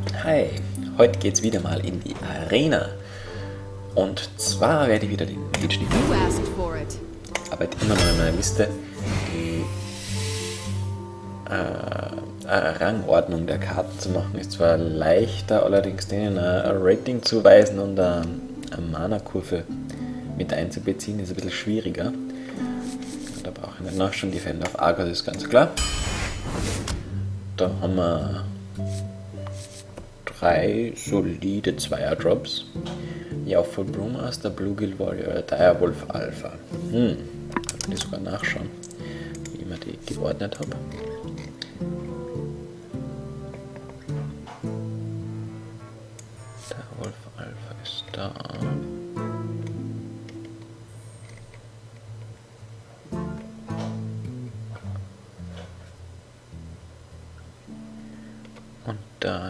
Hi, heute geht's wieder mal in die Arena. Und zwar werde ich wieder den Mitschnitt. Arbeite immer noch in meiner Liste. Die Rangordnung der Karten zu machen ist zwar leichter, allerdings denen ein Rating zu weisen und eine Mana-Kurve mit einzubeziehen ist ein bisschen schwieriger. Da brauche ich nicht noch schon Defender of Argus, ist ganz klar. Da haben wir 3 solide Zweier-Drops. Yauful Brewmaster, Bluegill Warrior, Direwolf Alpha. Da will ich sogar nachschauen, wie ich mir die geordnet habe. Direwolf Alpha ist da. Und da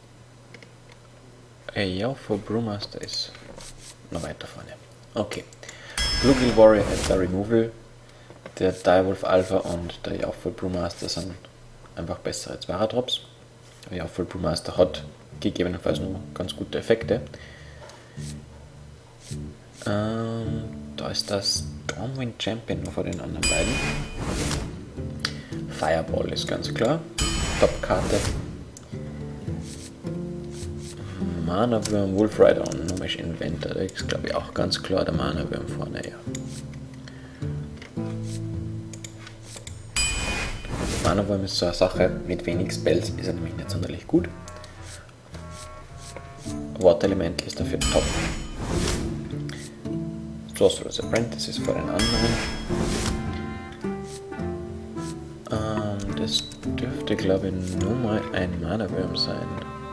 Yauful Brewmaster ist noch weiter vorne. Okay. Bluegill Warrior hat der Removal, der Direwolf Alpha und der Yauful Brewmaster sind einfach bessere Zweier-Drops. Der Yauful Brewmaster hat gegebenenfalls noch ganz gute Effekte. Da ist das Stormwind Champion noch vor den anderen beiden. Fireball ist ganz klar. Top-Karte. Mana-Wurm, Wolfrider und Nomish Inventor, da ist glaube ich auch ganz klar der Mana-Wurm vorne, ja. Mana-Wurm ist so eine Sache, mit wenig Spells ist er nämlich nicht sonderlich gut. Water-Element ist dafür top. Sorcerer's Apprentice ist vor den anderen. Das dürfte glaube ich nur mal ein Mana-Wurm sein.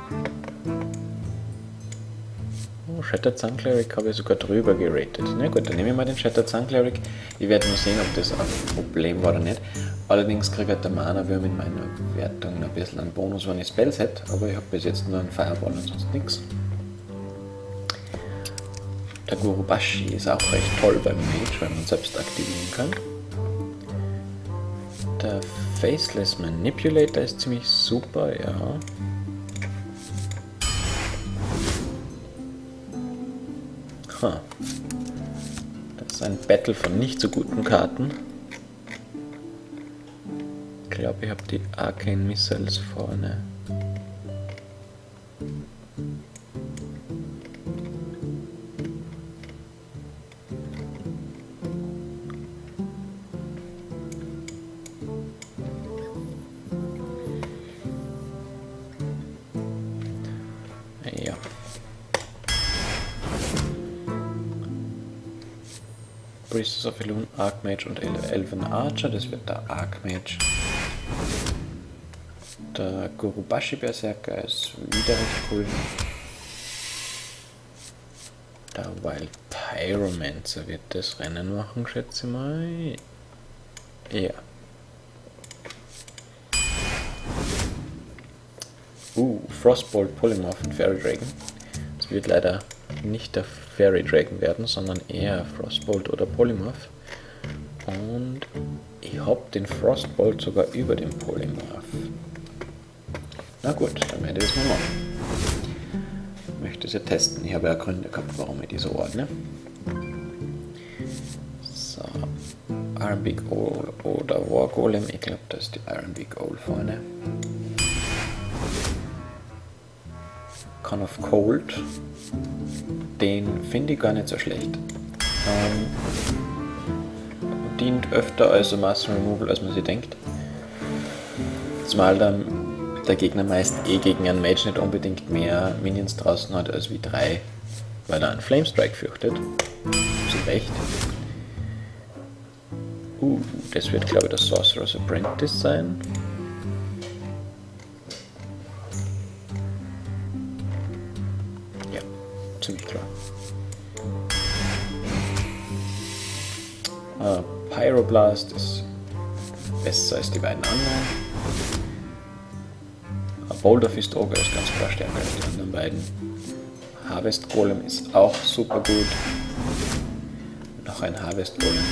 Shattered Sun Cleric habe ich sogar drüber geratet. Na gut, dann nehme ich mal den Shattered Sun Cleric. Ich werde nur sehen, ob das ein Problem war oder nicht. Allerdings kriegt der Mana-Wurm in meiner Wertung ein bisschen einen Bonus, wenn ich Spells hätte, aber ich habe bis jetzt nur einen Fireball und sonst nichts. Der Gurubashi ist auch recht toll beim Mage, weil man selbst aktivieren kann. Der Faceless Manipulator ist ziemlich super, ja. Das ist ein Battle von nicht so guten Karten. Ich glaube, ich habe die Arcane Missiles vorne. Ja. Priestess of Elune, Archmage und Elven Archer, das wird der Archmage. Der Gurubashi Berserker ist wieder recht cool. Der Wild Pyromancer wird das Rennen machen, schätze ich mal. Ja. Frostbolt, Polymorph und Fairy Dragon. Das wird leider nicht der Fairy Dragon werden, sondern eher Frostbolt oder Polymorph. Und ich habe den Frostbolt sogar über dem Polymorph. Na gut, dann werde ich das mal machen. Ich möchte es ja testen. Ich habe ja Gründe gehabt, warum ich die so ordne. So, Iron Big Owl oder War Golem. Ich glaube, das ist die Iron Big Owl vorne. Con of Cold. Den finde ich gar nicht so schlecht. Dient öfter als Master Removal, als man sich denkt. Zumal dann der Gegner meist gegen einen Mage nicht unbedingt mehr Minions draußen hat als wie 3, weil er einen Flamestrike fürchtet. Zu Recht. Das wird glaube ich das Sorcerer's Apprentice sein. Ziemlich klar. Pyroblast ist besser als die beiden anderen. Boulder Fist Ogre ist ganz klar stärker als die anderen beiden. Harvest Golem ist auch super gut. Noch ein Harvest Golem.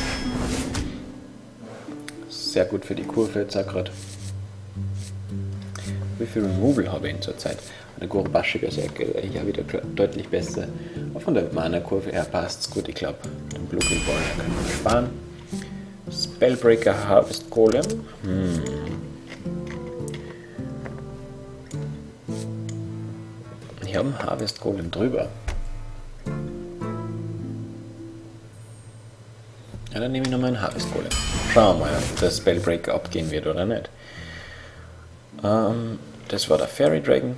Sehr gut für die Kurve jetzt auch gerade. Wie viel Removal habe ich in zurzeit? Eine Gurubashi Berserker ist ja wieder deutlich besser. Aber von der Mana-Kurve her passt es gut. Ich glaube, den Blue Green Ball können wir sparen. Spellbreaker Harvest Golem. Ich habe einen Harvest Golem drüber. Ja, dann nehme ich nochmal einen Harvest Golem. Schauen wir mal, ob der Spellbreaker abgehen wird oder nicht. Das war der Fairy Dragon.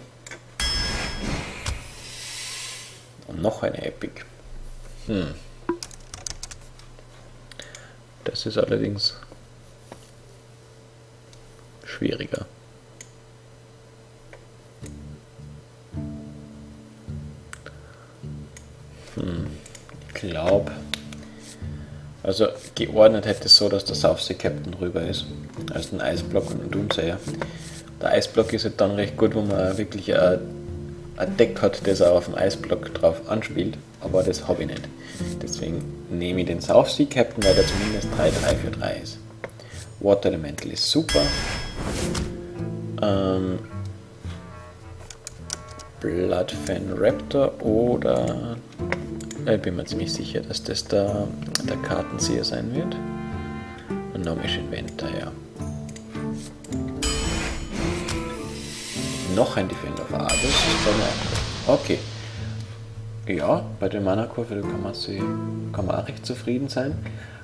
Und noch eine Epic. Das ist allerdings schwieriger. Ich glaube, also geordnet hätte es so, dass der Southsea Captain rüber ist, als ein Eisblock und ein Doomsayer. Der Eisblock ist halt dann recht gut, wo man wirklich ein Deck hat, das auch auf dem Eisblock drauf anspielt, aber das habe ich nicht. Deswegen nehme ich den Southsea Captain, weil der zumindest 3-3 für 3 ist. Water Elemental ist super. Bloodfen Raptor oder ich bin mir ziemlich sicher, dass das der Kartenzieher sein wird. Und Nomish Inventor, ja. Noch ein Defender of Argus. Okay. Ja, bei der Mana-Kurve kann man auch recht zufrieden sein.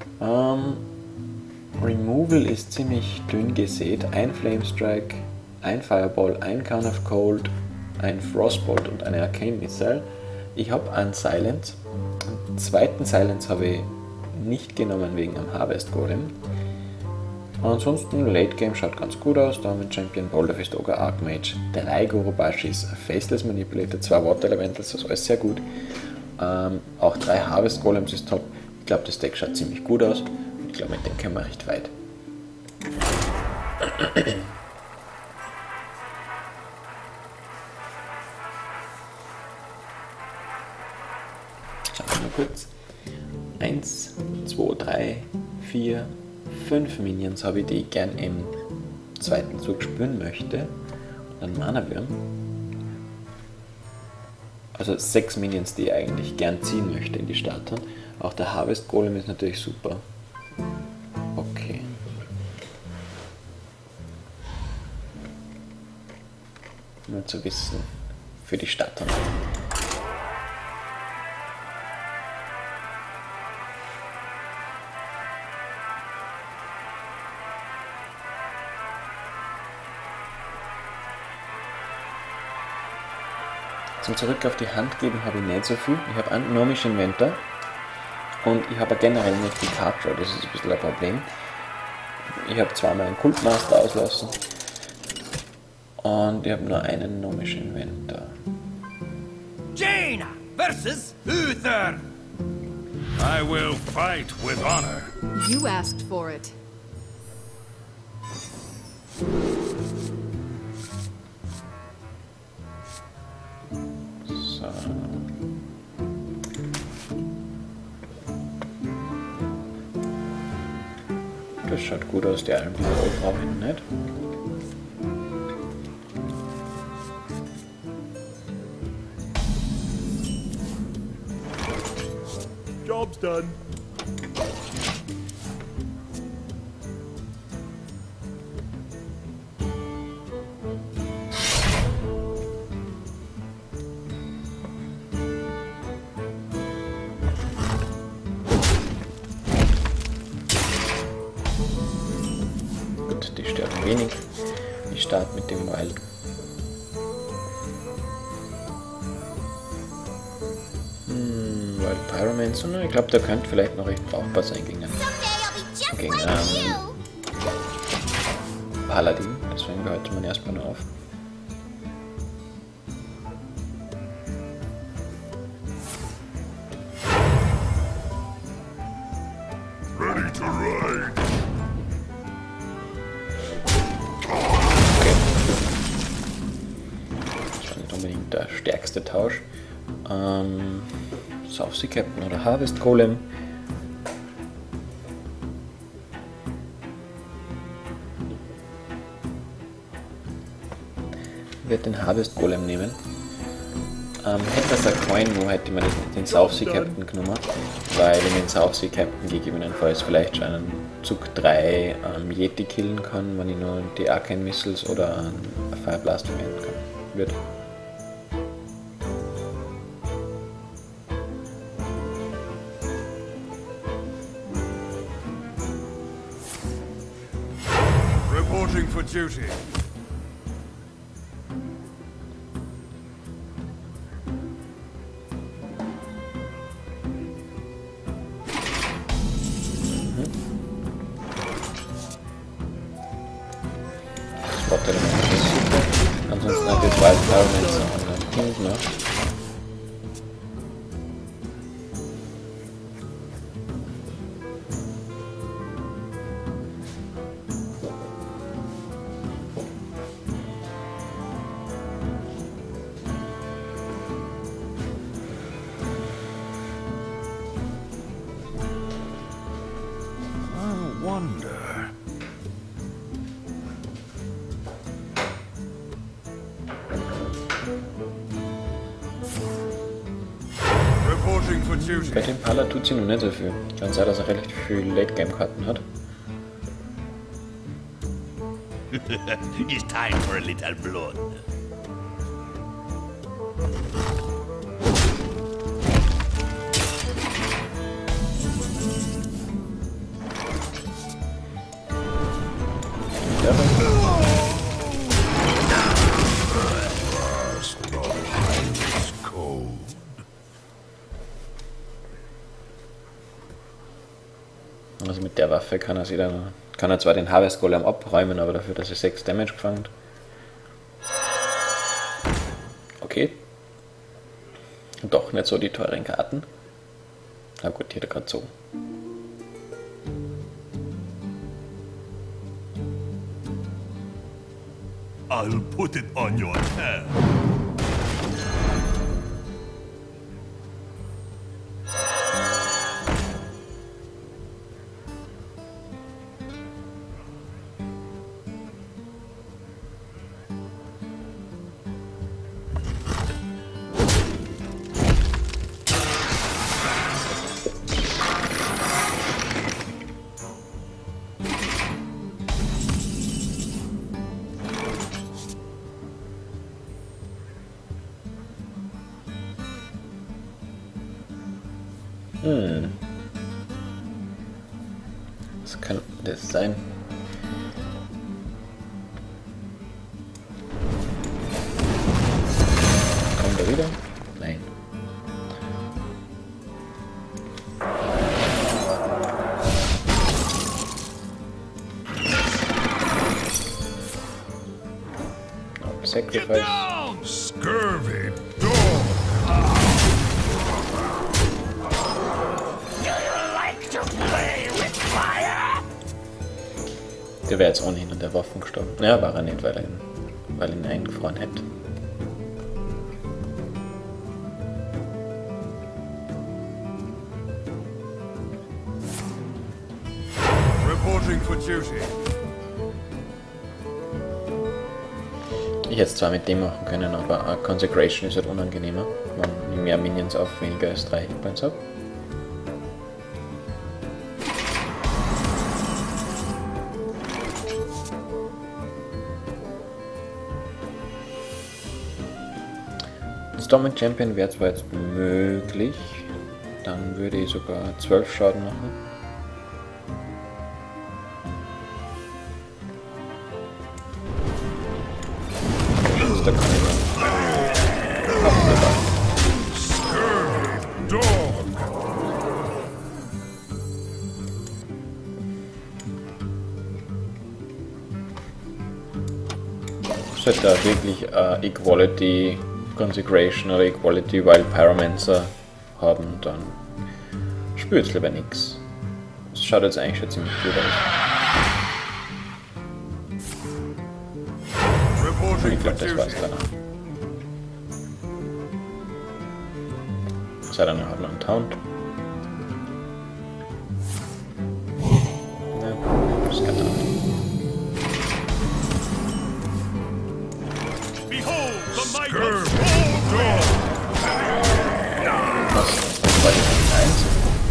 Removal ist ziemlich dünn gesät. Ein Flamestrike, ein Fireball, ein Crown of Cold, ein Frostbolt und eine Arcane Missile. Ich habe einen Silence. Den zweiten Silence habe ich nicht genommen wegen einem Harvest Golem. Ansonsten Late Game schaut ganz gut aus. Da haben wir Champion, Boulderfist, Ogre, Archmage, 3 Gurubashis, Faceless Manipulator, 2 Water Elementals, das ist alles sehr gut. Auch 3 Harvest Golems ist top. Ich glaube, das Deck schaut ziemlich gut aus. Ich glaube, mit dem können wir recht weit. Schauen wir mal kurz. 1, 2, 3, 4, 5 Minions habe ich, die ich gern im zweiten Zug spüren möchte. Und dann Mana-Wurm. Also 6 Minions, die ich eigentlich gern ziehen möchte in die Starter. Auch der Harvest Golem ist natürlich super. Okay. Nur zu wissen für die Starter. Zum Zurück auf die Hand geben habe ich nicht so viel. Ich habe einen Nomish Inventor und ich habe generell nicht die Card Draw, das ist ein bisschen ein Problem. Ich habe zweimal einen Kultmaster auslassen und ich habe nur einen Nomish Inventor. Jaina versus Uther. I will fight with honor. You asked for it. So. Das schaut gut aus, die Alben brauche ich nicht. Job's done. Gut, die stört wenig. Ich starte mit dem Wild. Wild Pyromancer, ne? Ich glaube, der könnte vielleicht noch recht brauchbar sein gegen Paladin. Deswegen behalten wir ihn erstmal nur auf. Ready to ride. Okay. Das war nicht unbedingt der stärkste Tausch. Southsea Captain oder Harvest Golem. werde den Harvest Golem nehmen. Hätte das ein Coin, wo hätte man den Southsea Captain genommen, weil ich den Southsea Captain gegebenenfalls vielleicht schon einen Zug 3 Yeti killen kann, wenn ich nur die Arcane Missiles oder einen Fire Blast verwenden kann. Wird. Reporting for duty. Ansonsten hat jetzt Wild Pyramid noch einen Punkt, ne? I wonder. Reporting for duty. Bei dem Pala tut sie noch nicht so viel. Kann sein, dass er relativ viel Late-Game-Karten hat. It's time for a little blood. Also mit der Waffe kann er zwar den Harvest Golem abräumen, aber dafür, dass er 6 Damage gefangen. Okay. Doch nicht so die teuren Karten. Na gut, hier gerade so. I'll put it on your head. Was kann das sein? Kommt er wieder? Nein. Oh, Sacrifice. Scurvy dog. Der wäre jetzt ohnehin an der Waffen gestorben. Ja, war er nicht, weil er ihn eingefroren hätte. Reporting for duty. Ich hätte es zwar mit dem machen können, aber Consecration ist halt unangenehmer, wenn ich mehr Minions auf weniger als 3 Hitpoints habe. Storming Champion wäre zwar jetzt möglich, dann würde ich sogar 12 Schaden machen. Also da kann ich sollte da wirklich Equality Consecration oder Equality Wild Pyromancer haben, dann spürt es lieber nichts. Das schaut jetzt eigentlich schon ziemlich gut aus. Und ich glaube, das war's dann. Sei dann hat noch einen Taunt. Ja, das kann er. Behold Was war die 1?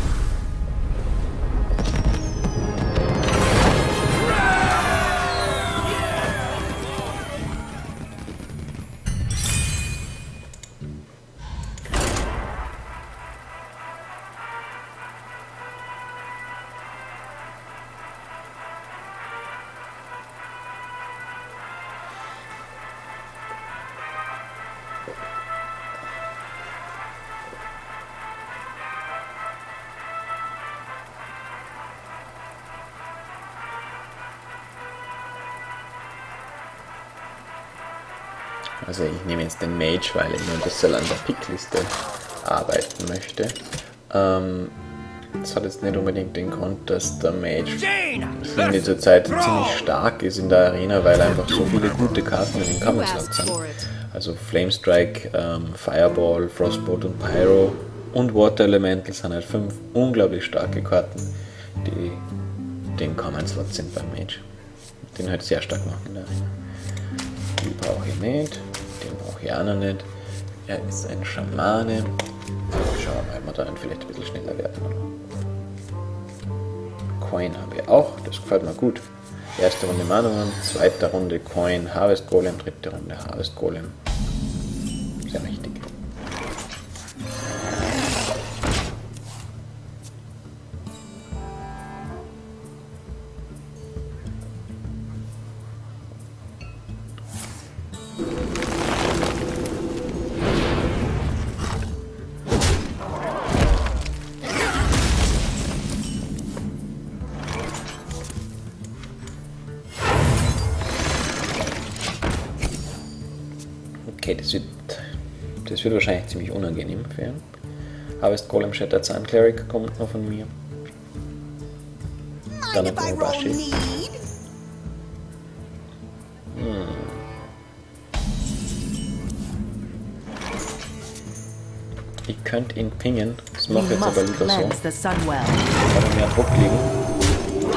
Also ich nehme jetzt den Mage, weil ich nur ein bisschen an der Pickliste arbeiten möchte. Das hat jetzt nicht unbedingt den Grund, dass der Mage, finde ich, zurzeit ziemlich stark ist in der Arena, weil einfach so viele gute Karten in den Common-Slots sind. Also Flamestrike, Fireball, Frostbolt und Pyro und Water Elemental sind halt 5 unglaublich starke Karten, die den Common-Slot sind beim Mage. Den halt sehr stark machen in der Arena. Die brauche ich nicht, den brauche ich auch noch nicht. Er ist ein Schamane. Schauen wir mal, ob wir da vielleicht ein bisschen schneller werden. Coin haben wir auch, das gefällt mir gut. Erste Runde Manowand, zweite Runde Coin, Harvest Golem, dritte Runde Harvest Golem. Sehr richtig. Okay, das wird wahrscheinlich ziemlich unangenehm für ihn. Harvest Golem, Shattered Sun Cleric kommt noch von mir. Dann noch Kobashi. Ich könnte ihn pingen, das mache ich jetzt aber lieber so. Aber mehr Druck liegen.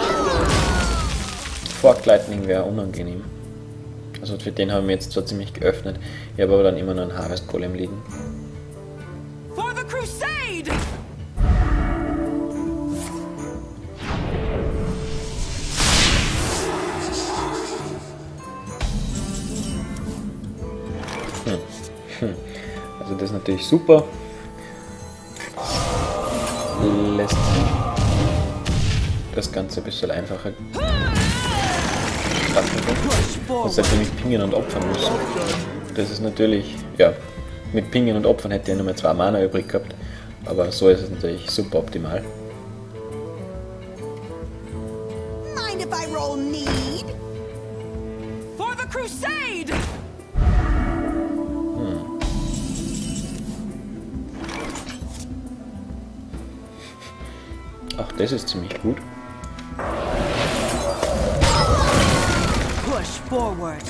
Fork Lightning wäre unangenehm. Also für den haben wir jetzt zwar ziemlich geöffnet, ich habe aber dann immer noch einen Harvest Golem liegen. For the crusade! Also das ist natürlich super. Lässt das Ganze ein bisschen einfacher. Und seitdem ich pingen und opfern muss. Das ist natürlich, ja, mit pingen und opfern hätte ich nur mehr 2 Mana übrig gehabt, aber so ist es natürlich super optimal. Mind if I roll need? For the crusade! Ach, das ist ziemlich gut. Push forward.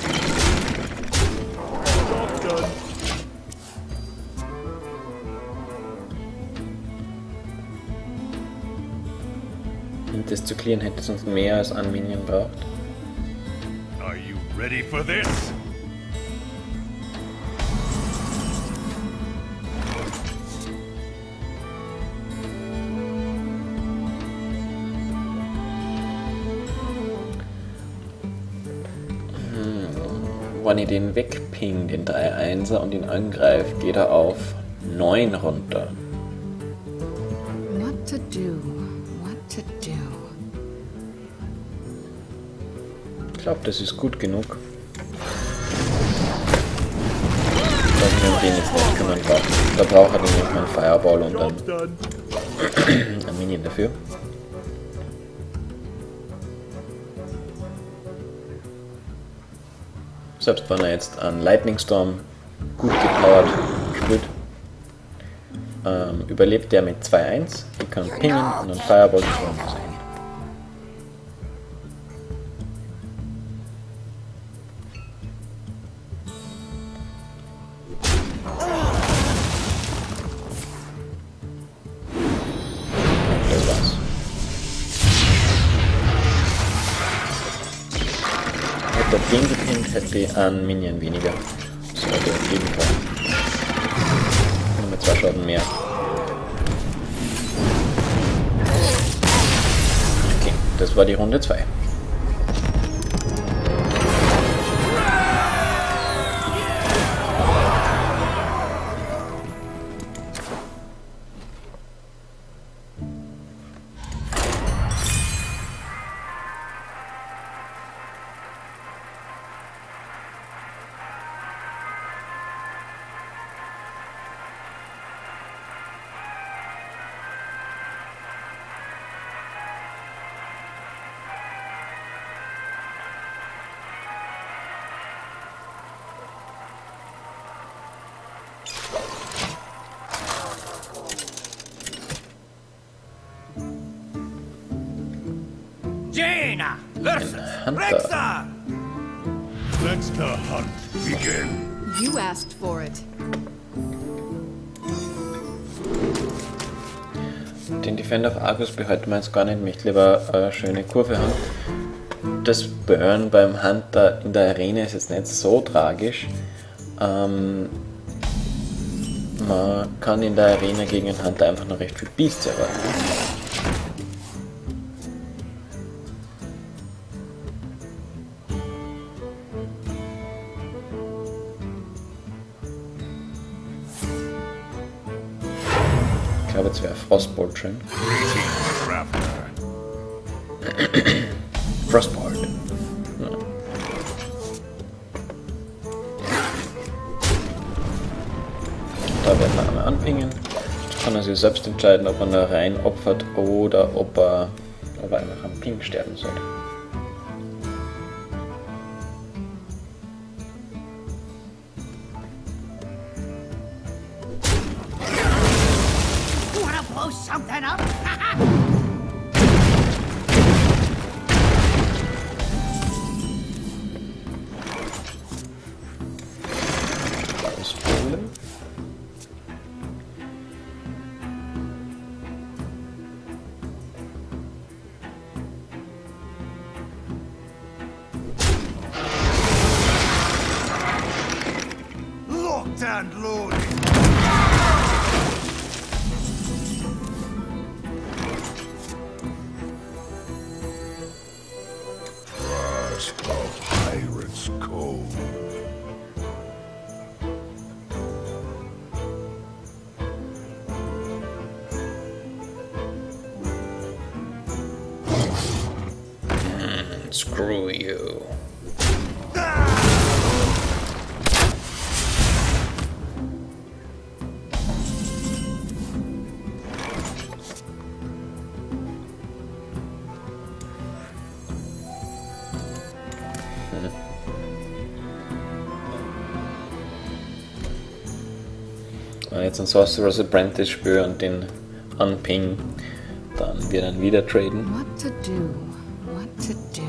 Und das zu clearen hätte sonst mehr als ein Minion braucht. Are you ready for this? Wenn ich den wegping, den 3-1er, und ihn angreife, geht er auf 9 runter. What to do? What to do? Ich glaube, das ist gut genug. Dass wir um den jetzt nicht kümmern brauchen. Da braucht er nämlich meinen Fireball und dann ein Minion dafür. Selbst wenn er jetzt an Lightning Storm gut gepowert spielt, überlebt der mit 2-1. Ich kann pingen und dann Fireball Storm sein. Das war's. Hätte er den gepinkt, hätte ich einen Minion weniger. Das sollte auf jeden Fall das war die Runde 2. Jaina versus Hunter. Rexxar! Let the hunt begin. You asked for it. Den Defender of Argus behalten wir jetzt gar nicht, ich möchte lieber eine schöne Kurve haben. Das Burn beim Hunter in der Arena ist jetzt nicht so tragisch. Man kann in der Arena gegen den Hunter einfach noch recht viel Beasts erwarten. Ich glaube, jetzt wäre Frostbolt schön. Frostbolt. Ja. Da werden wir einmal anpingen. Jetzt kann er sich selbst entscheiden, ob er da rein opfert oder ob er einfach am Ping sterben soll. Wanna blow something up? Ausholen. Locked and loaded. Mask of Pirate's Cove. Screw you. Wenn ich jetzt ein Sorcerer's Apprentice spüre und den anping, dann wir dann wieder traden. What to do? What to do?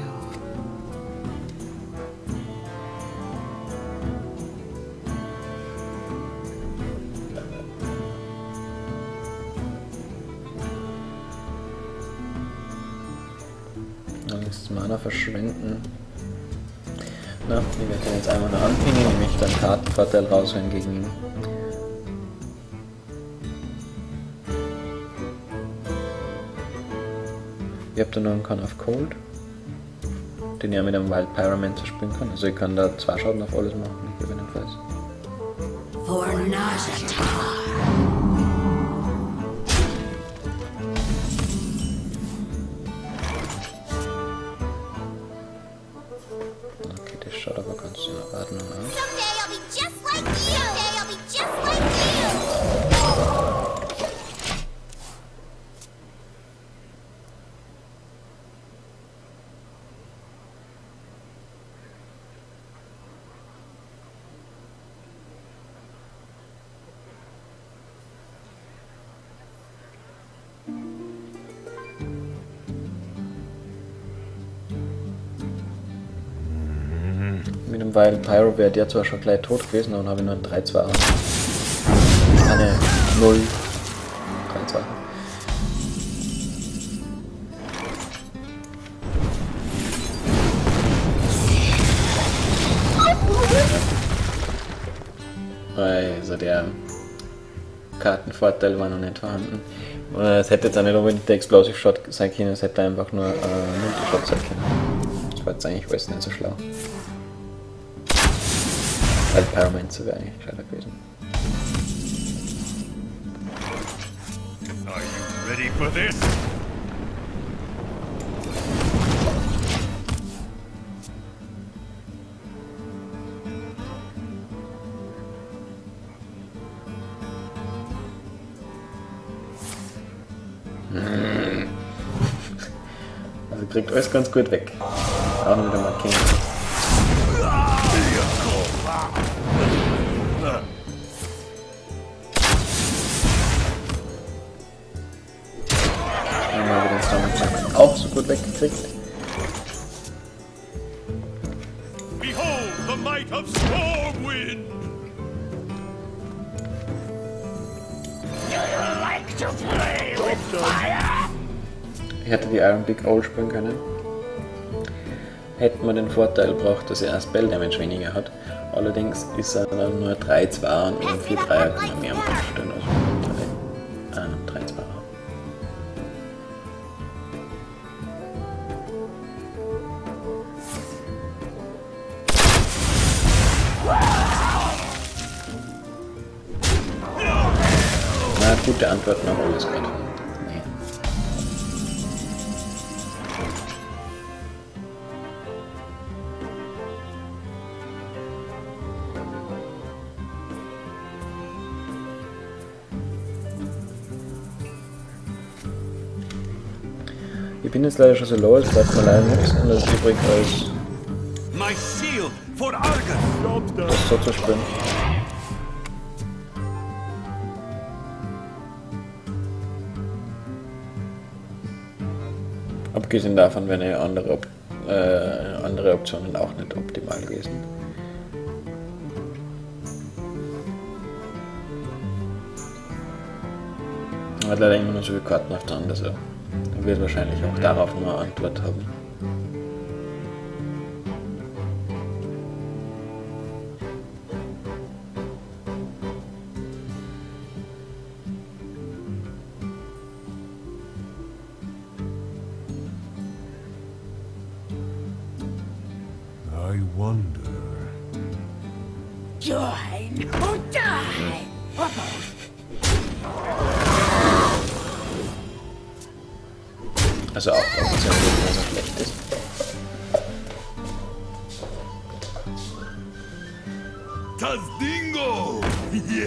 Alles Mana verschwenden. Na, ich werde den jetzt einmal noch anpingen und mich dann Kartenvorteil rausholen gegen ihn. Ich habe da noch einen Con of Cold, den ich auch mit einem Wild Pyromancer spielen kann. Also ich kann da 2 Schaden auf alles machen, ich gebe nicht weiß. For Nazjatar. Okay, das schaut aber ganz in Ordnung aus. Someday I'll be just like you. Someday I'll be just like you. Mit dem Wild Pyro wäre der zwar schon gleich tot gewesen, dann habe ich nur einen 3-2. Eine 0. 3-2. Also der Kartenvorteil war noch nicht vorhanden. Es hätte jetzt auch nicht unbedingt der Explosive Shot sein können, es hätte einfach nur Multishot sein können. Das war jetzt eigentlich alles nicht so schlau. Weil Pyromancer wäre eigentlich gescheiter gewesen. Are you ready for this? Also kriegt alles ganz gut weg. Auch noch wieder mal King. Einmal wieder den Stormjack auch so gut weggekriegt. Behold the might of Stormwind! Ich hätte die Iron Big Owl spielen können. Hätten wir den Vorteil braucht, dass er Spell Damage weniger hat. Allerdings ist er dann nur 3-2 und 4-3er kann er mehr machen stellen. Also 3-2er. Na, gute Antworten auf alles gerade. Nee. Ich bin jetzt leider schon so low, es bleibt mir leider nichts anderes übrig als My shield for Argus! das so zu spielen. Abgesehen davon wären andere Optionen auch nicht optimal gewesen. Er hat leider immer nur so viele Karten auf der Hand, also er wird wahrscheinlich auch darauf nur eine Antwort haben. I wonder. Join or die! Also auch Option, die so schlecht ist. Tazdingo! Yes!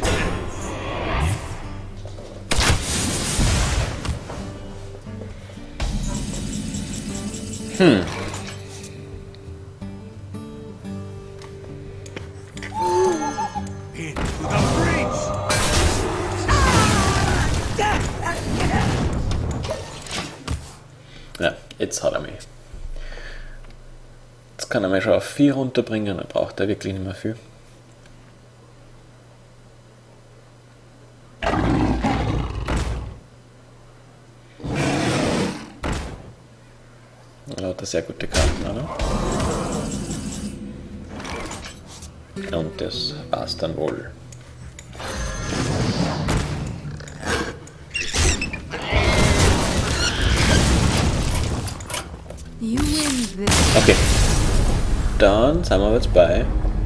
Into the breach! Ja, jetzt hat er mich. Jetzt kann er mich schon auf 4 runterbringen, dann braucht er wirklich nicht mehr viel. Er hat sehr gute Karten, oder? Und das war's dann wohl. You win this. Okay. Dann sind wir jetzt bei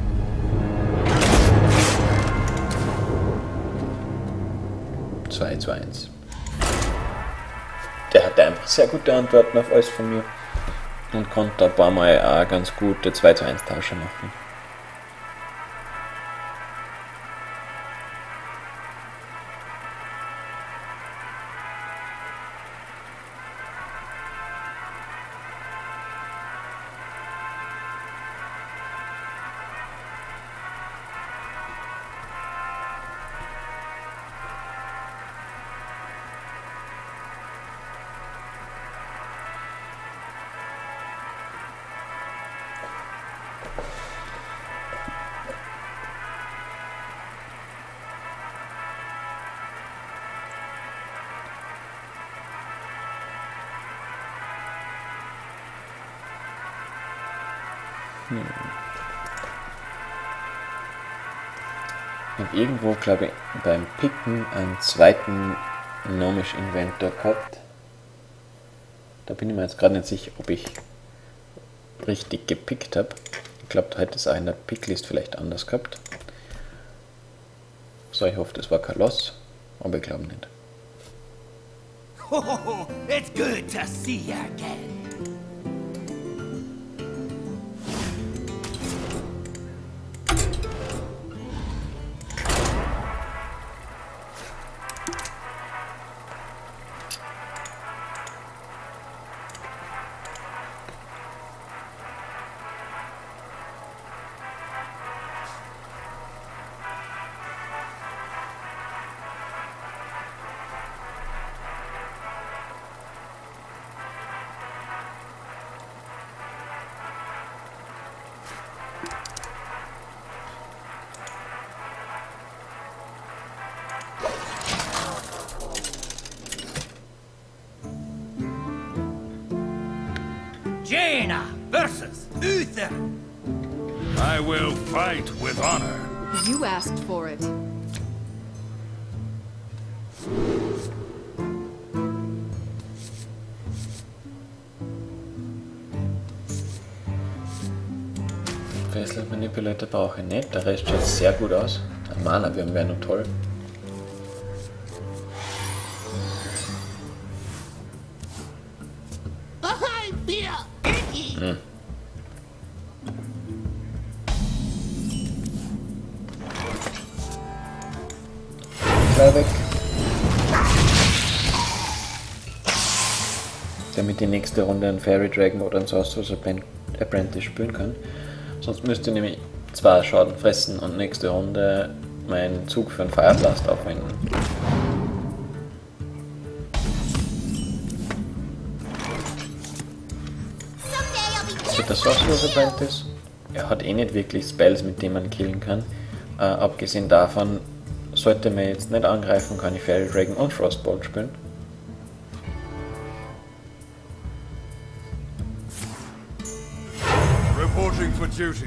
zu 1. Der hatte einfach sehr gute Antworten auf alles von mir und konnte ein paar Mal auch ganz gute 2:1 Tausche machen. Ich habe irgendwo, glaube ich, beim Picken einen zweiten Gnomish Inventor gehabt. Da bin ich mir jetzt gerade nicht sicher, ob ich richtig gepickt habe. Ich glaube, da hätte es auch in der Picklist vielleicht anders gehabt. So, ich hoffe, das war kein Loss, aber ich glaube nicht. Oh, it's good to see you again. Jaina versus Uther. I will fight with honor. You asked for it. Vessel Manipulator brauche ich nicht, der Rest schaut sehr gut aus. Der Mana wäre noch toll. Weg. Damit die nächste Runde einen Fairy Dragon oder einen Sorcerer's Apprentice spielen kann. Sonst müsste ich nämlich 2 Schaden fressen und nächste Runde meinen Zug für einen Fire Blast aufwenden. Das wird der Sorcerer's Apprentice. Er hat eh nicht wirklich Spells, mit denen man killen kann. Abgesehen davon, sollte man jetzt nicht angreifen, kann ich Fairy Dragon und Frostbolt spielen. Reporting for duty.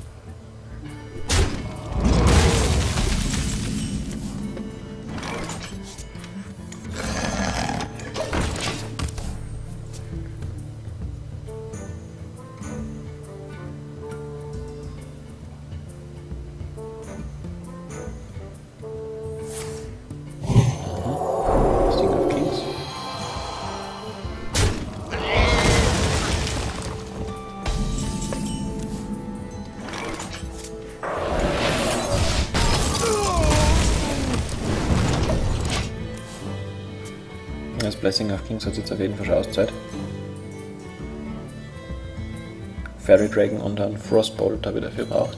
Das Blessing of Kings hat jetzt auf jeden Fall schon Auszeit. Fairy Dragon und dann Frostbolt habe ich dafür gebraucht.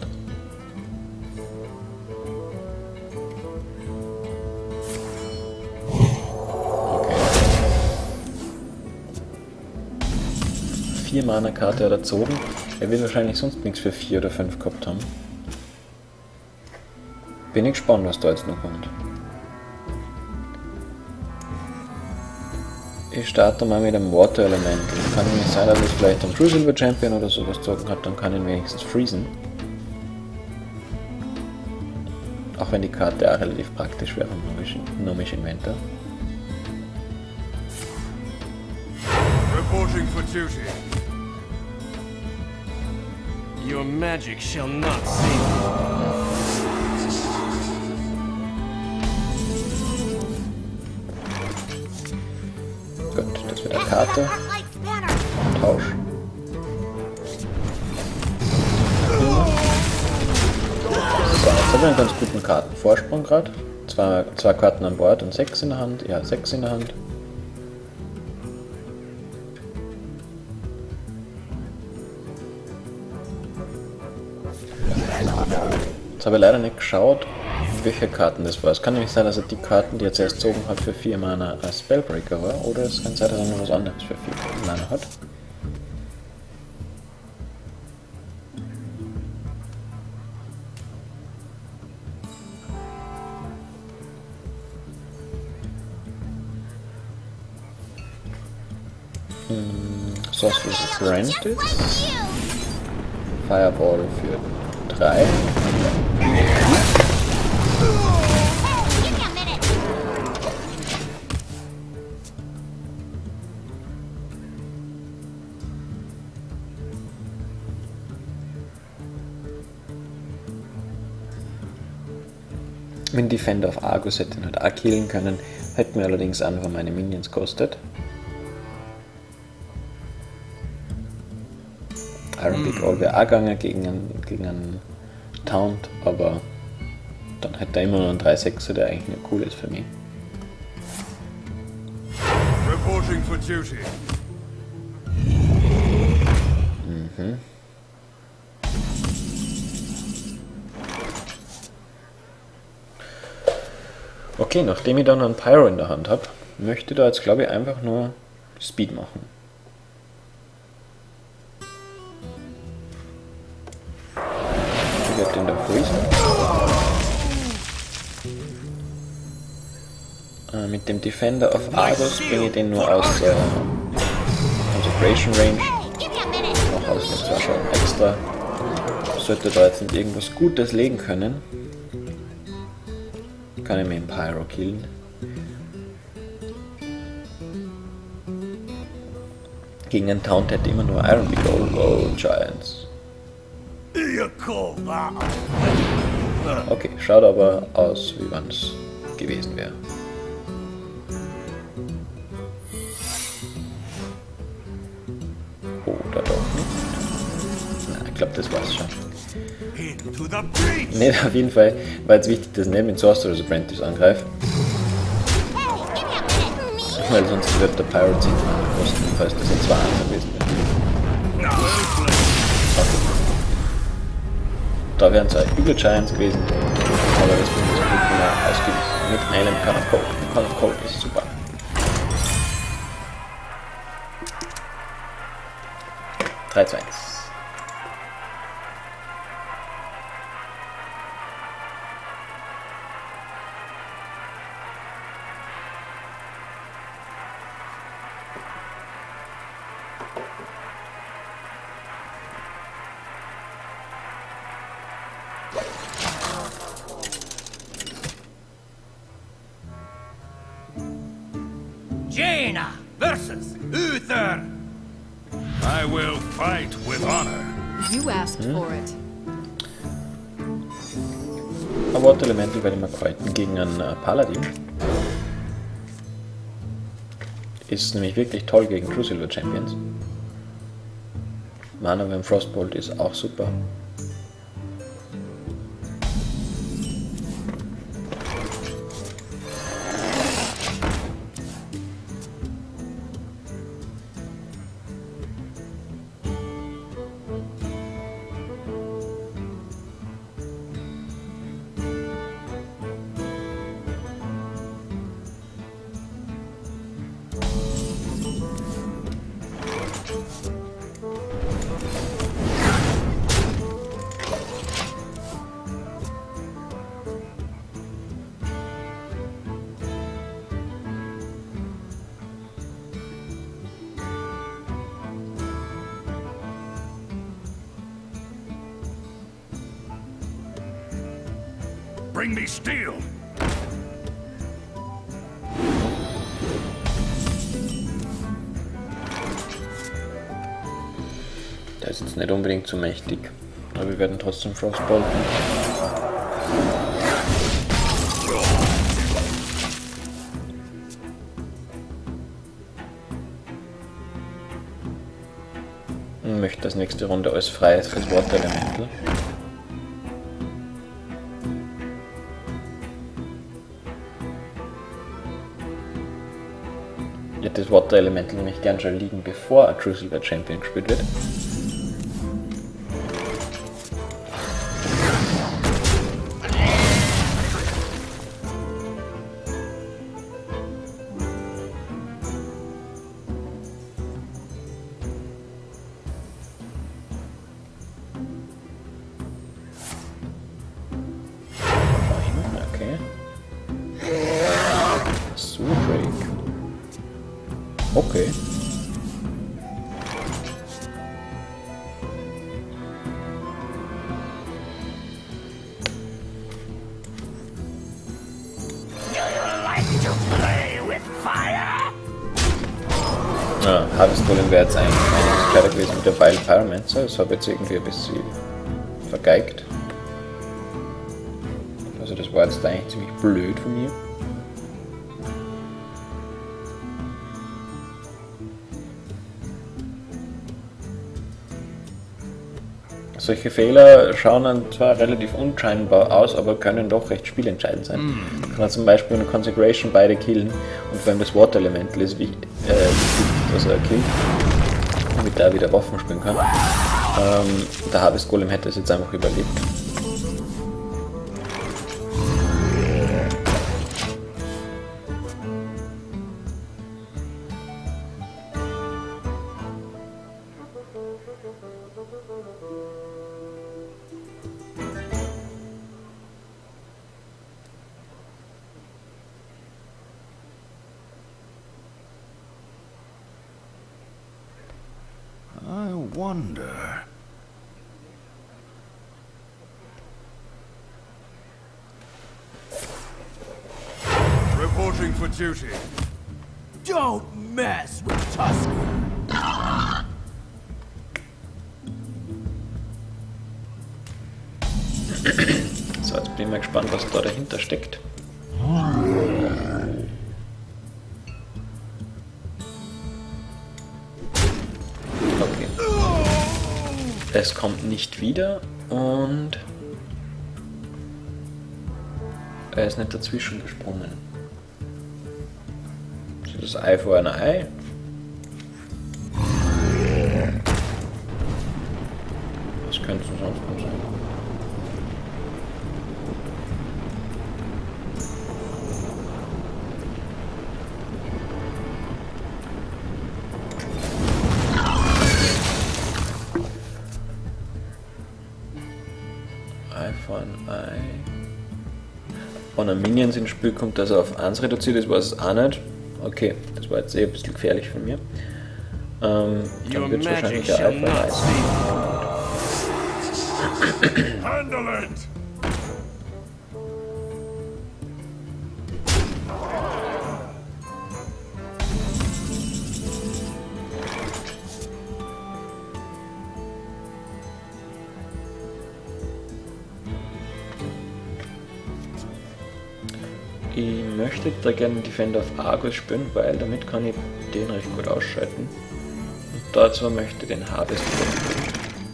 Okay. 4 Mana-Karte hat er gezogen. Er wird wahrscheinlich sonst nichts für 4 oder 5 gehabt haben. Bin ich gespannt, was da jetzt noch kommt. Ich starte mal mit einem Water Elemental. Kann nämlich sein, dass ich vielleicht einen True Silver Champion oder sowas gezogen hat, dann kann ich ihn wenigstens freezen. Auch wenn die Karte auch relativ praktisch wäre vom Gnomish Inventor. Reporting for duty. Your magic shall not save me. Gut, das wird eine Karte. Tausch. So, jetzt haben wir einen ganz guten Kartenvorsprung gerade. Zwei Karten an Bord und 6 in der Hand. Ja, 6 in der Hand. Jetzt habe ich leider nicht geschaut, welche Karten das war. Es kann nämlich sein, dass er die Karten, die er zuerst gezogen hat, für 4 Mana als Spellbreaker war. Oder es kann sein, dass er noch was anderes für 4 Mana hat. Sorcerer's Apprentice. Fireball für 3. Mit Defender of Argus hätte ihn halt auch killen können, hätte mir allerdings einfach meine Minions gekostet. Iron Big All wäre auch gegangen gegen einen Taunt, aber dann hätte er immer noch einen 3-6er, der eigentlich nur cool ist für mich. Reporting for duty. Okay, nachdem ich dann einen Pyro in der Hand habe, möchte ich da jetzt glaube ich einfach nur Speed machen. Ich werde den da freezen. Mit dem Defender of Argus bringe ich den nur aus der Concentration Range. Noch aus dem zwar schon extra. Sollte da jetzt nicht irgendwas Gutes legen können, kann ich mir den Pyro killen. Gegen einen Taunt hätte immer nur Iron Big Gold Giants. Okay, schaut aber aus, wie wenn es gewesen wäre. Oder doch nicht? Na, ich glaube, das war's schon. Ne, auf jeden Fall war jetzt wichtig, dass ich nicht mit Sorcerer's Apprentice angreife. Weil sonst wird der Pyro 10 Mana kosten, falls das jetzt 2 gewesen wäre. Okay. Da wären 2 Eagle Giants gewesen, aber das bin ich zum Glück mal ausgelöst. Mit einem Can of Cold. Can of Cold ist super. Drei zu 1. Jaina versus Uther. I will fight with honor. You asked for it. Aber Water Elemental werde ich mal fighten gegen einen Paladin. Ist nämlich wirklich toll gegen Crucible Champions. Mana beim Frostbolt ist auch super. Bring me steel. Der ist jetzt nicht unbedingt zu mächtig, aber wir werden trotzdem Frostbolten. Und möchte das nächste Runde als freies fürs Water Elemental. Ich hätte das Water Elemental nämlich gern schon liegen, bevor ein Crucible Champion gespielt wird. Okay. Sudrake. Okay. Ja, Harvest Golem wäre jetzt eigentlich meine Möglichkeit gewesen mit der Vile Pyromancer. Das habe ich jetzt irgendwie ein bisschen vergeigt. Also das Das war jetzt eigentlich ziemlich blöd von mir. Solche Fehler schauen dann zwar relativ unscheinbar aus, aber können doch recht spielentscheidend sein. Man kann zum Beispiel eine Consecration beide killen und vor allem das Water Elemental ist wichtig, dass er killt, damit er wieder Waffen spielen kann. Der Harvest Golem hätte es jetzt einfach überlebt. I wonder. Reporting for duty. Don't mess with Tusker. So, jetzt bin ich mal gespannt, was da dahinter steckt. Okay. Es kommt nicht wieder und er ist nicht dazwischen gesprungen. So, das Ei vor ein Ei. Was könnte es sonst noch sein? Wenn ein Minions ins Spiel kommt, dass er auf 1 reduziert ist, weiß es auch nicht. Okay, das war jetzt eh ein bisschen gefährlich von mir. Dann wird es wahrscheinlich der Alpha heißen. Handle it! Ich möchte da gerne Defender of Argus spielen, weil damit kann ich den recht gut ausschalten. Und dazu möchte ich den Harvest spielen.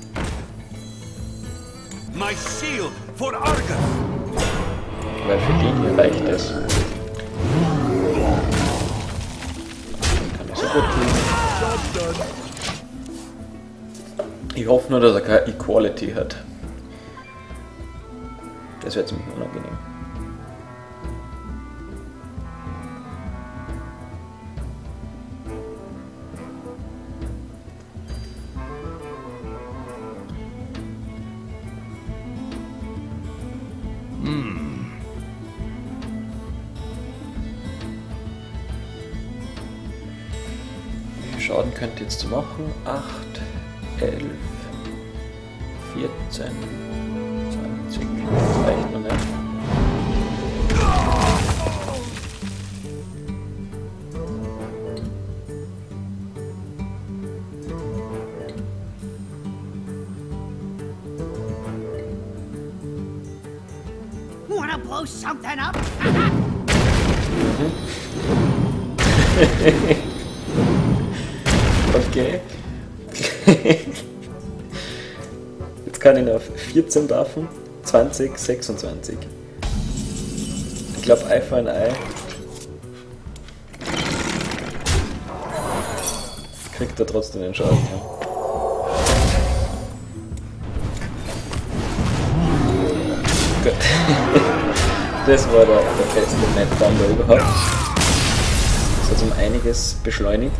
My shield for Argus! Weil für den hier reicht es. Den kann ich so gut tun. Ich hoffe nur, dass er keine Equality hat. Das wäre ziemlich unangenehm. Schaden könnte jetzt zu machen. 8, 11, 14, 20. Das reicht noch nicht. Wanna blow something up? Okay. Jetzt kann ich auf 14 Waffen, 20, 26. Ich glaube, Ei für ein Ei. Kriegt er trotzdem den Schaden. Ja. Gut. Das war der beste Map-Bumble überhaupt. Das hat um einiges beschleunigt.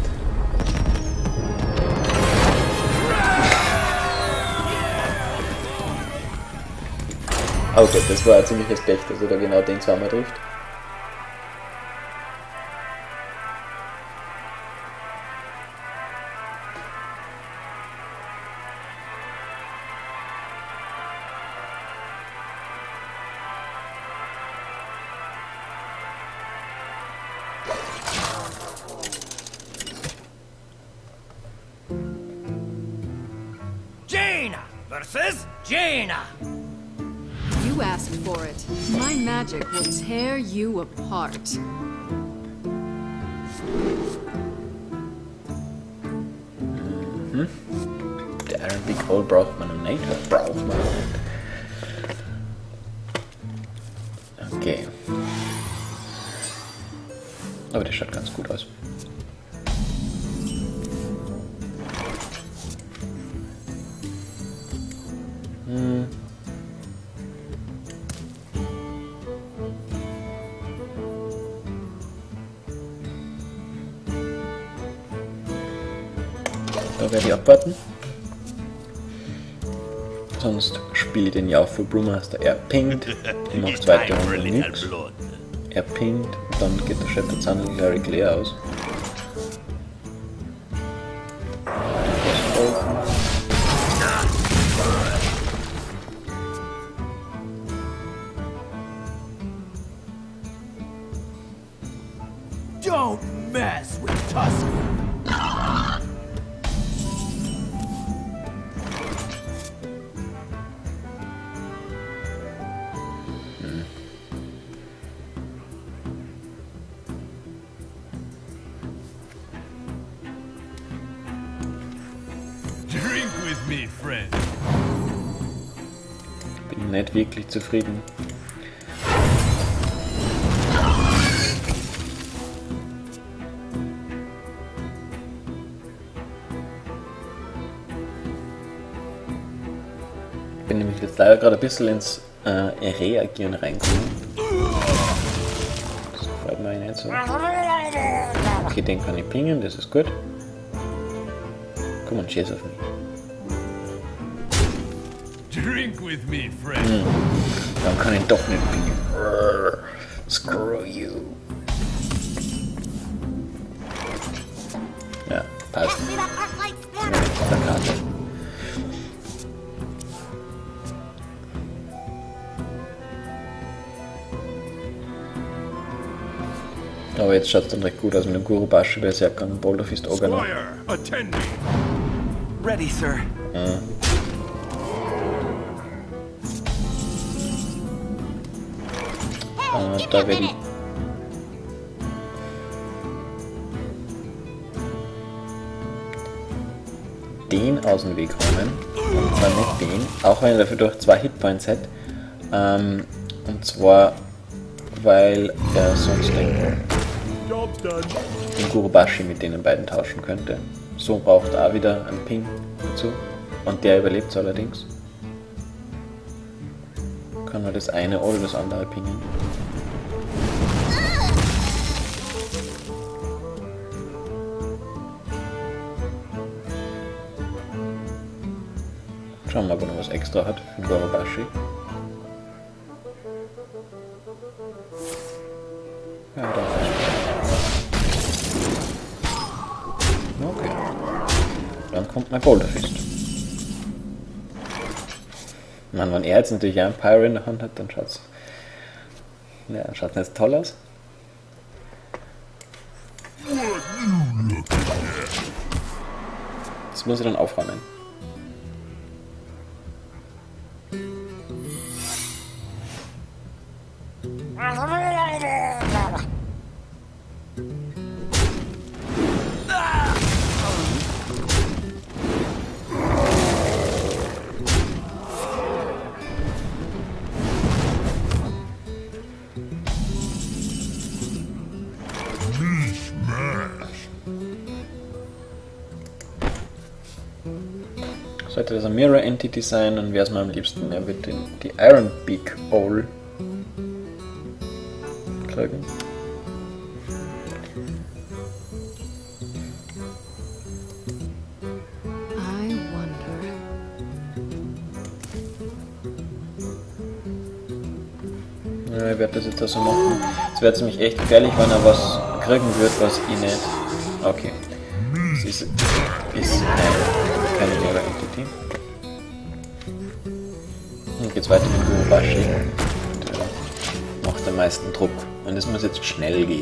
Okay, das war ein ziemliches Pech, dass er da genau den zweimal trifft. Jaina versus Jaina. You You asked for it. My magic will tear you apart. Der Iron Big Hole braucht man nicht. Braucht man nicht. Okay. Aber der schaut ganz gut aus. Da werde ich abwarten. Sonst spiele ich den ja auch für Brewmaster. Er pingt, ich mache zweite Runde nichts. Er pingt und dann geht der Shattered Sun und Larry Claire aus. Don't mess with Tusk. Drink with me, friend. Bin nicht wirklich zufrieden. Ich bin nämlich jetzt leider gerade ein bisschen ins Reagieren reingekommen. Das gefällt mir nicht so. Okay, den kann ich pingen, das ist gut. Komm und chase auf mich. Drink with me, friend. Dann kann ich doch nicht pingen. Screw you. Ja, passt. See that part like Ja, Spanish? da Karte. Aber jetzt schaut es dann recht gut aus mit dem Gurubashi, Berserker und Boulder Fist Ogre noch. Squire, attend me. Ready, sir. Da werde ich den aus dem Weg räumen. Und zwar nicht den, auch wenn er dafür durch 2 Hitpoints hat. Und zwar, weil er sonst den Gurubashi mit denen beiden tauschen könnte. So braucht er auch wieder einen Ping dazu. Und der überlebt allerdings. Kann man das eine oder das andere pingen. Schauen wir mal, ob er noch was extra hat für den Gurubashi. Ja, dann okay. Dann kommt mein Boulder Fist. Mann, wenn er jetzt natürlich einen Pyro in der Hand hat, dann schaut's. Ja, dann schaut's nicht toll aus. Das muss ich dann aufräumen. Sollte das ein Mirror Entity sein, dann wäre es mir am liebsten, er wird die Iron Big Hole kriegen. I wonder. Ja, ich werde das jetzt so machen. Es wäre ziemlich echt gefährlich, wenn er was kriegen wird, was ich nicht. Okay. Es ist keine Mirror Entity. Dann geht's weiter mit Gurubashi. Der macht am meisten Druck. Und das muss jetzt schnell gehen.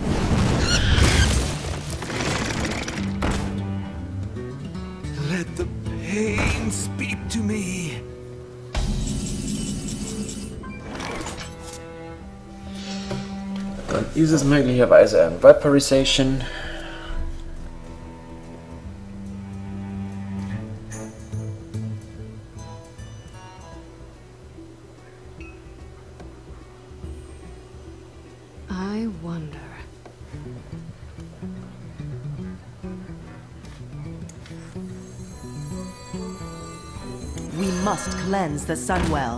Let the Dann ist es möglicherweise ein Vaporization. I wonder. We must cleanse the Sunwell.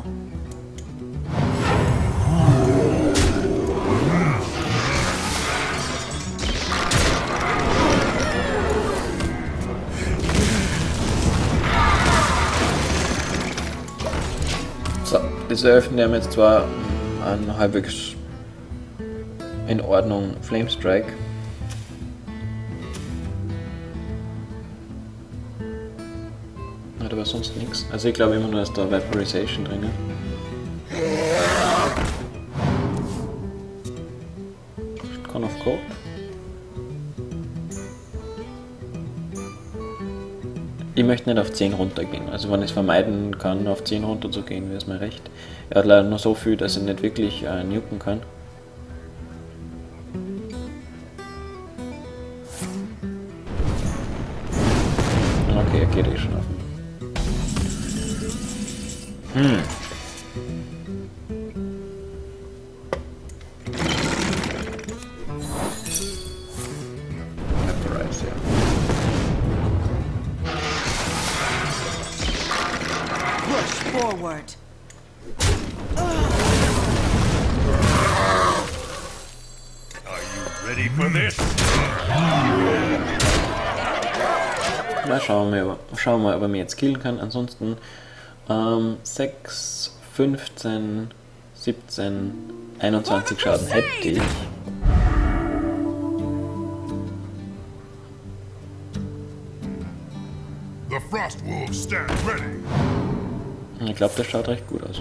So, diese Öfen haben jetzt zwar einen halbwegs in Ordnung Flamestrike. Hat aber sonst nichts. Also ich glaube immer nur, dass da Vaporization drin ist. Con of Cold. Ich möchte nicht auf 10 runtergehen. Also wenn ich es vermeiden kann, auf 10 runter zu gehen, wäre es mir recht. Er hat leider nur so viel, dass er nicht wirklich nuken kann. Okay, er geht eh schon auf mich. Vaporize, ja. Push forward. Are you ready for this? Na, schauen wir mal, ob er mir jetzt killen kann. Ansonsten 6, 15, 17, 21 Schaden hätte ich. The Frostwolves stand ready. Ich glaube, das schaut recht gut aus.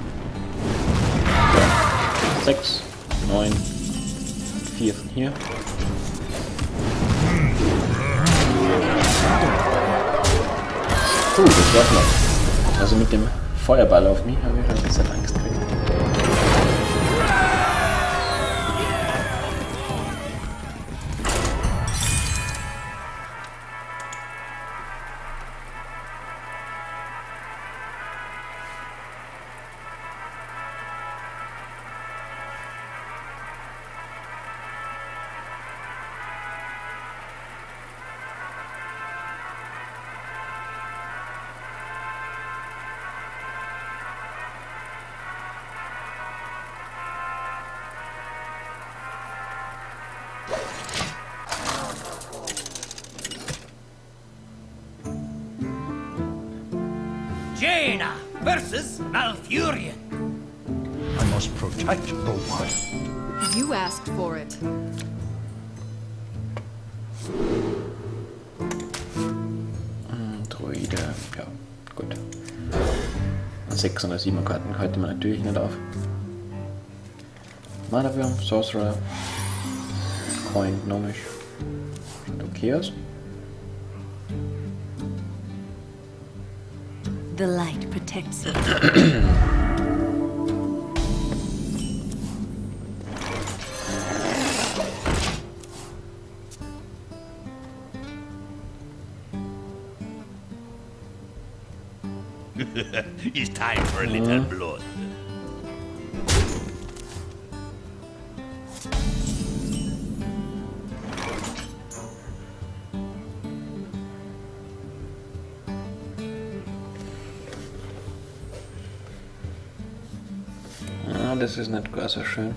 6, 9, 4 von hier. Das war knapp. Also mit dem Feuerball auf mich habe ich halt ein bisschen Angst gekriegt. Jaina versus Malfurion. I must protect the wild. You asked for it. Druide, ja, gut. 6 oder 7 Karten heute man natürlich nicht auf. Manawurm, Sorcerer, Coin, Gnomisch und Chaos. The light protects you. It's time for a little blood. Ah, das ist nicht gar so schön.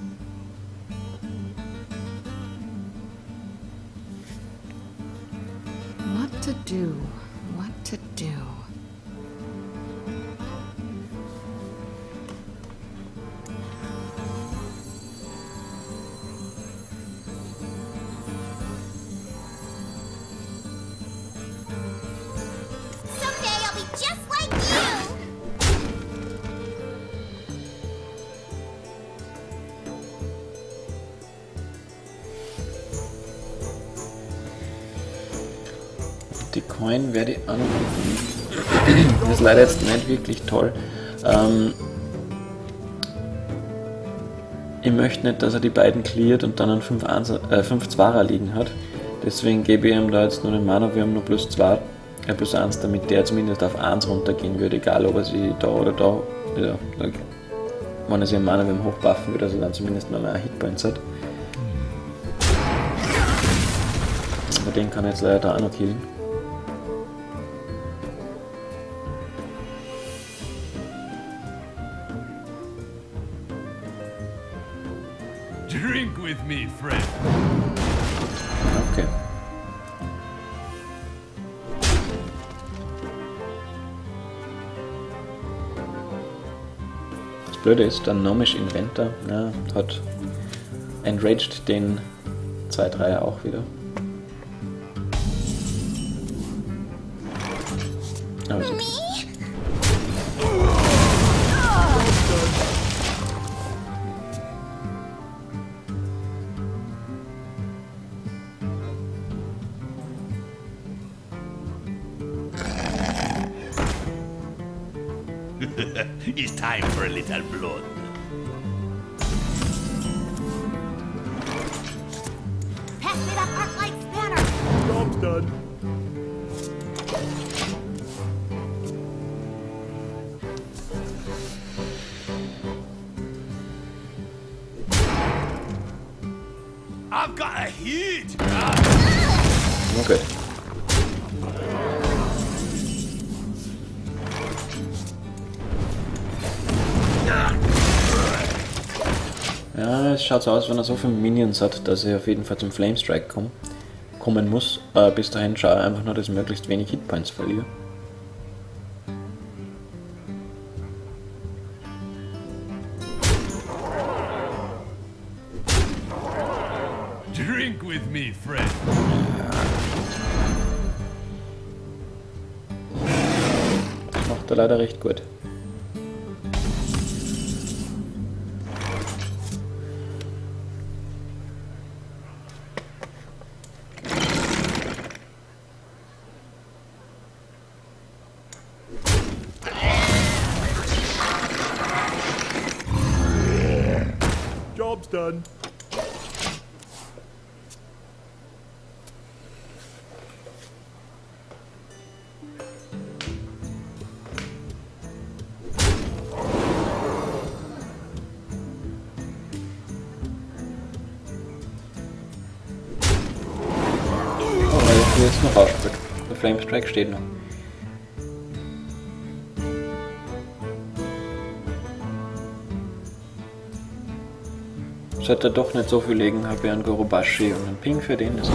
What to do? What to do? Someday I'll be just like you. Die Coin werde ich anrufen. Das ist leider jetzt nicht wirklich toll. Ich möchte nicht, dass er die beiden cleart und dann einen 5-2er liegen hat. Deswegen gebe ich ihm da jetzt nur den Mana, wir haben nur +2, +1, damit der zumindest auf 1 runtergehen würde, egal ob er sich da oder da, ja, wenn er sich im Mana hochbuffen würde, also dann zumindest noch mehr Hitpoints hat. Aber den kann er jetzt leider da auch noch killen. Drink with me, friend. Okay. Das Blöde ist, der Gnomish Inventor hat enraged den 2-3er auch wieder. Aber ist okay. It's time for a little blood. Pass me that Arclight spanner. Job's done. I've got a heat. Okay. Ja, es schaut so aus, wenn er so viele Minions hat, dass er auf jeden Fall zum Flamestrike kommen muss. Bis dahin schaue ich einfach nur, dass ich möglichst wenig Hitpoints verliere. Drink with me, friend. Das macht er leider recht gut. Job's done. Oh, hier ist noch rausgespielt. Der Flamestrike steht noch. Sollte er doch nicht so viel legen, habe ich einen Gorobashi und einen Ping für den. Das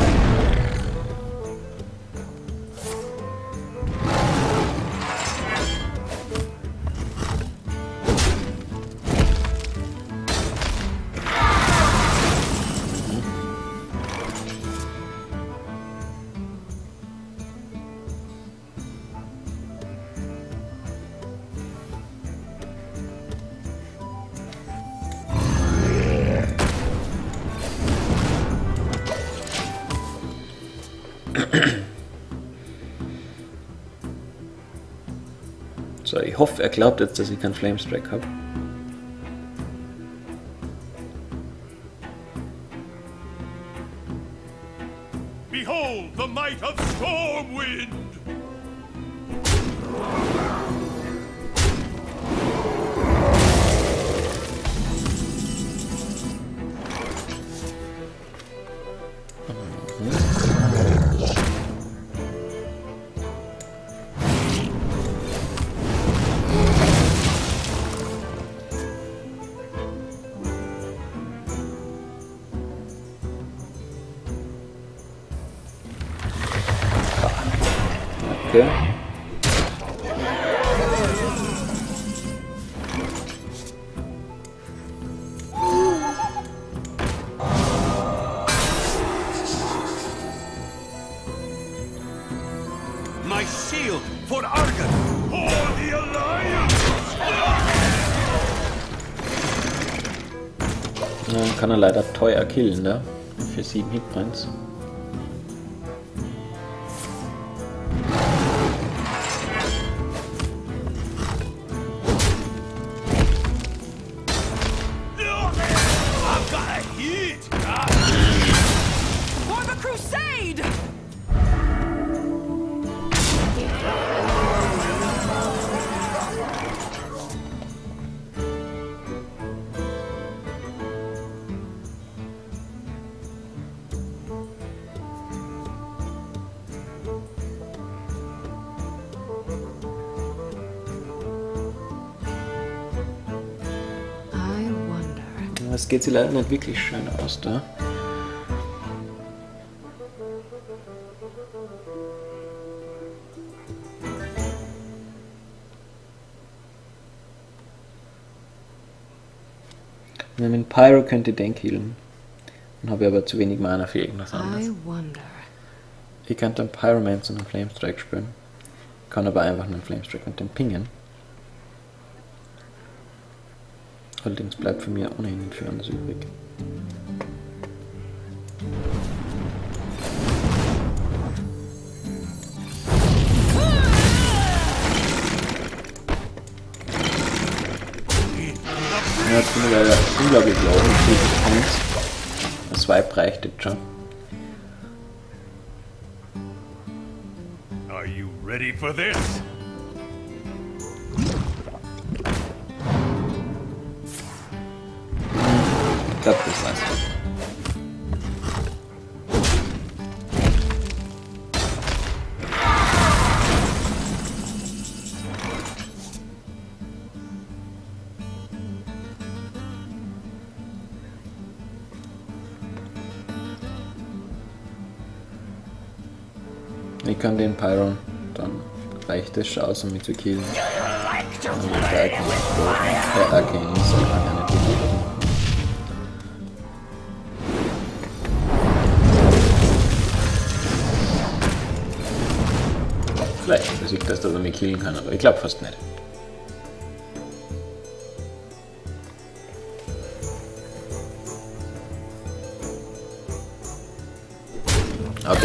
so, ich hoffe, er glaubt jetzt, dass ich keinen Flamestrike habe. Behold the might of Stormwind! Okay. My shield for Argon. For the Alliance! Dann kann er leider teuer killen, da. Für 7 Hitpoints. Das geht sich leider nicht wirklich schön aus da. Mit dem Pyro könnte ich den killen. Dann habe ich aber zu wenig Mana für irgendwas anderes. I wonder. Ich könnte einen Pyromancer und einen Flamestrike spielen. Kann aber einfach einen Flamestrike und den pingen. Allerdings bleibt für mich ohnehin für uns übrig. Ja, jetzt bin ich leider unglaublich low und ein Swipe reicht jetzt schon. Are you ready for this? Ich glaube, das war's. Ich kann den Pyron, dann reicht es schon aus, um mich zu killen. Und mit der Arcane soll man ja nicht wirklich machen. Vielleicht versucht das, dass er mich killen kann, aber ich glaube fast nicht. Okay.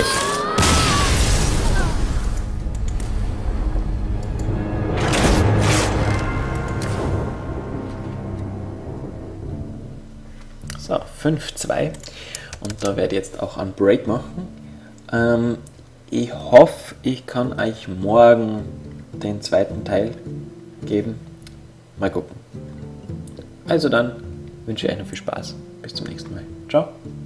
So, 5-2 und da werde ich jetzt auch einen Break machen. Ich hoffe, ich kann euch morgen den zweiten Teil geben. Mal gucken. Also dann wünsche ich euch noch viel Spaß. Bis zum nächsten Mal. Ciao.